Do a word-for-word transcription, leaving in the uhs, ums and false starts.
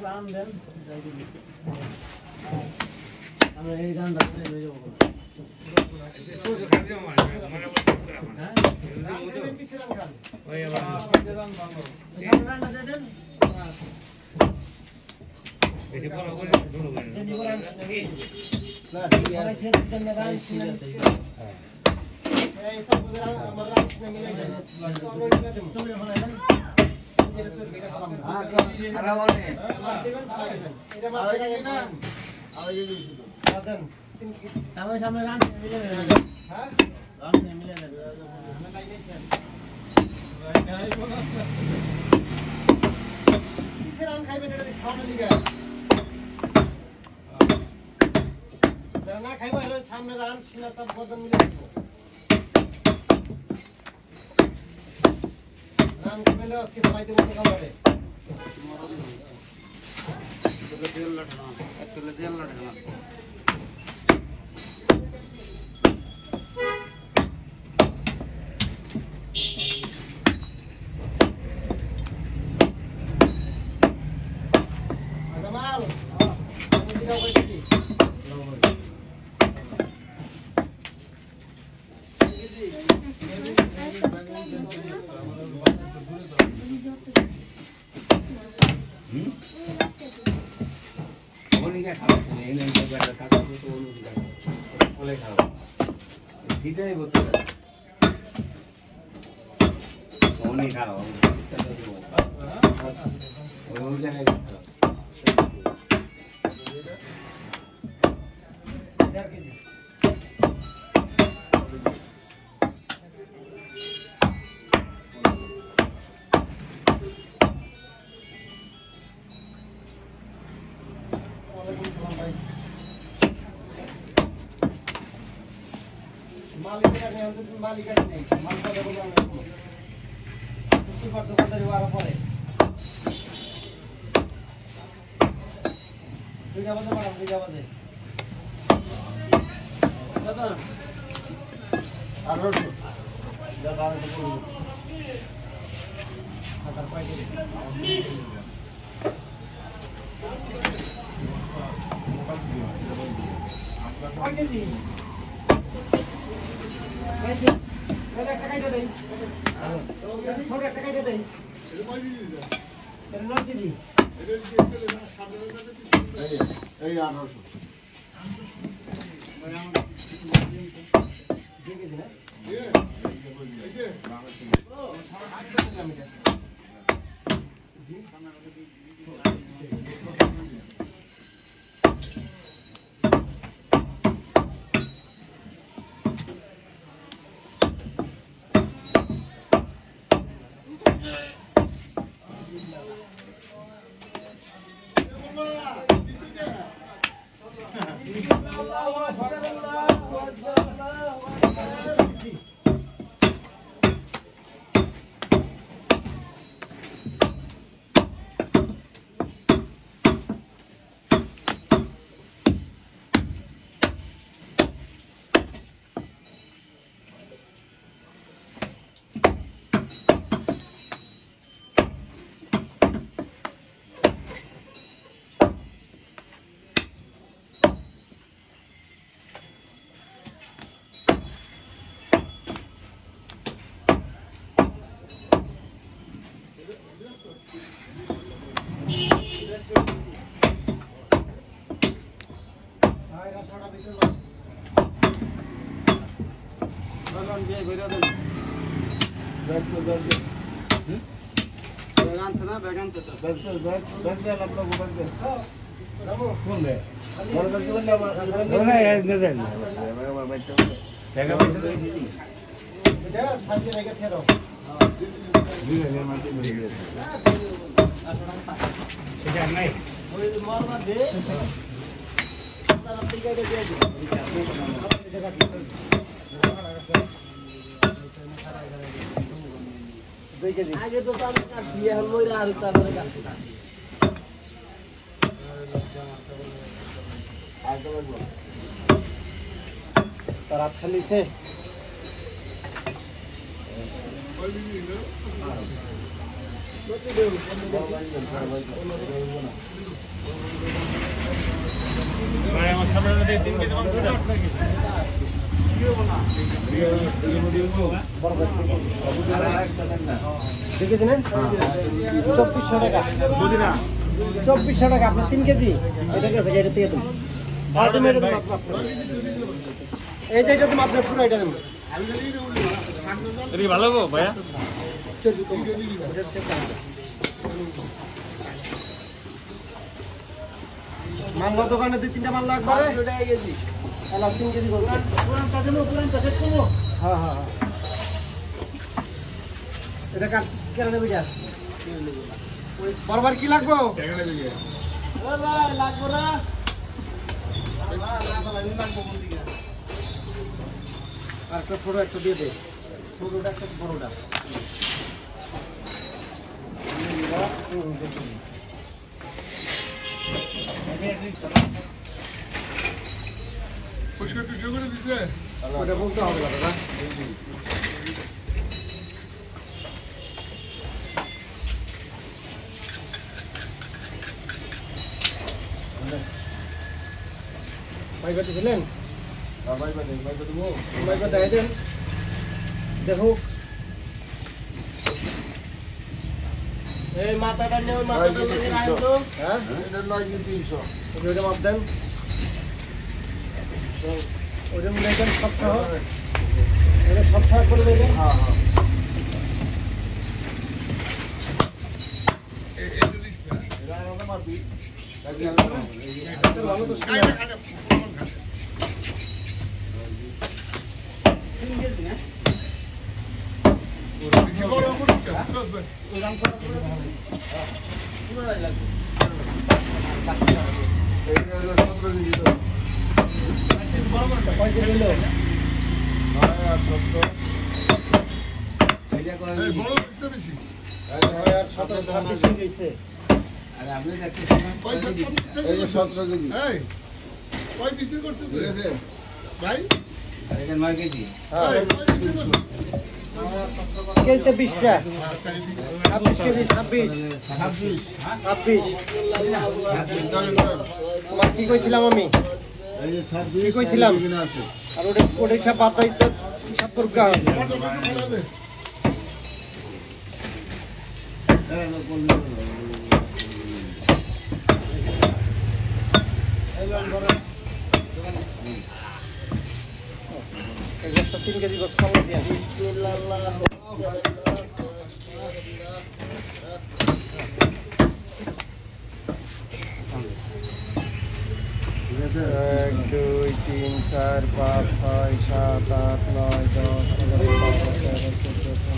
গান দেন আমরা এই গানটা করে নিয়ে যাব হ্যাঁ ওই আবার গান দেন এটি বড় করে শুরু করেন না ঠিক আছে গান গান শুনেন হ্যাঁ এই সব গুজরা আমার রাত में मिलेगा तो हम लोग क्या दें चलो बनाए ना ये सर बेटा काम हां अरे वाले देवन खा देवन এটা মারতে গেলে না আগে দিছি তো সাধন সামনে সামনে গান মিলে না হ্যাঁ গান মিলে না আমরা লাইন আছে ভাই বলো কিসে রান খাইবেন এটা খাওয়া লিগা যারা না খাইবো এর সামনে রান সিনা সব বর্তন মিলে দিব রান খেলে আজকে ফলাইতে বলতে খাবারে তোকে তেল লাটানো আসলে তেল লাটানো আজমাল আমি দিগা কইছি सीधे ही बोलते हैं कौन नहीं खा रहा हूँ वो क्या है मालिक का नहीं हमसे मालिक का नहीं माल का बोला ना उसके बाद दुकानदारी वाला पड़े दुनिया बंद मारा दुनिया बंद दादा आरोट दादा ने बोल खाता पाई दे आगे दी कैसे मेरा टका दे दे थोड़ा टका दे दे तेरे नोट दी ए ए यार नोट देखिए ना ये ये ओ जी बैगन से ना बैगन से बैग से बैग बैग दे आप लोग बैग दे रामू कौन है और बैग बंद ना ना ये नहीं दे मैं मैं बैठ बैग बैग दे बेटा साथी लेके थे रहो हां जी ले मैं तो मिल गया ठीक है नहीं वो मार मार दे तारा टिका दे दे आगे तो तार काट दिए हम लोग राह रुकता है काट आगे लगो तार खाली थे कोई नहीं ना আমার সামনে তিন কেজি মাংস দেখেছেন চব্বিশশো টাকা চব্বিশশো টাকা আপনার তিন কেজি এটা গেছে এটা থেকে তুমি এই যে এটা তুমি আপনার পুরো এটা দেবো ভালো গো ভাইয়া মাংস দোকানে দুই তিনটা মাল লাগবে তিন কেজি হ্যাঁ হ্যাঁ এটা কাট কেন নেবে যা বরবার কি লাগবো লাগবো না আর একটা ছোট একটা দিয়ে দে ছোটটা একটা বড়টা ওটা বলতে হবে দাদা ভাইবা দিলেন ভাইবা দেয় দেন দেখো এই মাথাটা নিয়ে ওই মাথাটা নিয়ে রাখো হ্যাঁ এটা নয় কেজি তিনশো ওইটা মাপ দেন ওইটা মিলে দেন সপ্তাহ এটা সপ্তাহ করে দেবেন হ্যাঁ হ্যাঁ এটা আমরা মাপি ভালো তো তিন কেজি না সতেরো কেজি নয় কেজি কেজিতে বিশটা ছাব্বিশ কেজি ছাব্বিশ ছাব্বিশ ছাব্বিশ তোমার কি কইছিলাম আমি কি কইছিলাম আর ওটা ওটা হিসাব বাদ দায়িত্ব হিসাব করতে হবে তিন কেজি গোস খাওয়া দিয়া এক দুই তিন চার পাঁচ ছয় সাত আট নয় দশ এগারো বারো তেরো চোদ্দ